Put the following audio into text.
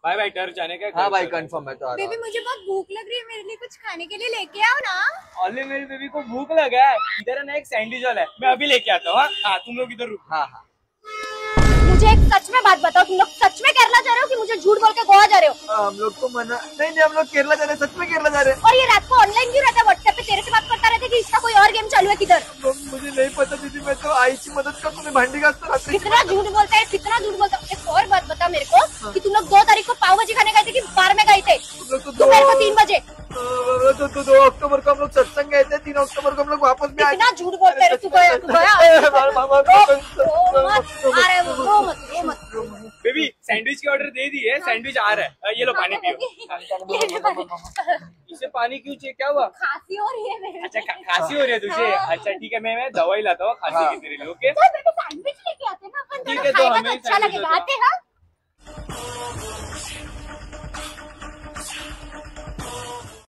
Bye bye टर्च जाने का। हाँ भाई कंफर्म है। तो बेबी मुझे बहुत भूख लग रही है, मेरे लिए कुछ खाने के लिए लेके आओ ना। ऑली मेरी बेबी को भूख लगा है, इधर है ना एक सैंडविच वाला है, मैं अभी लेके आता हूँ। हाँ तुम लोग इधर रुको। हाँ हाँ मुझे एक सच में बात बताओ, तुम लोग सच में केरला जा रहे हो कि मुझे झूठ बोल के गोवा जा रहे हो? हम लोग को मना नहीं, हम लोग केरला जा रहे हैं, सच में केरला जा रहे हैं। और ये रात को ऑनलाइन क्यों रहता है व्हाट्सएप पे? तेरे से बात करता रहता है कि इसका कोई और गेम चालू है किधर? मुझे नहीं पता दीदी, मैं तो आई की मदद कर, तुम्हें भांडी घासता रहता है। कितना झूठ बोलता है, कितना झूठ बोलता है। एक और बात बता मेरे को कि तुम लोग 2 तारीख को पाव भाजी खाने गए थे कि बार में गए थे? दोपहर को 3 बजे। 2 अक्टूबर को हम लोग सत्संग गए थे, 3 अक्टूबर को हम लोग वापस में आए। कितना झूठ बोलते रहे। तू गया बेबी सैंडविच के ऑर्डर दे दिए, सैंडविच आ रहा है, ये लो पानी पियो। इसे पानी क्यों चाहिए, क्या हुआ? खांसी हो रही है मेरे। अच्छा खांसी हो रही है तुझे? अच्छा ठीक है, मैं दवाई लाता हूँ खांसी की तेरे लिए। ओके सैंडविच लेके आते ना अपन, ठीक है, तो हमें अच्छा लगेगा। आते हैं।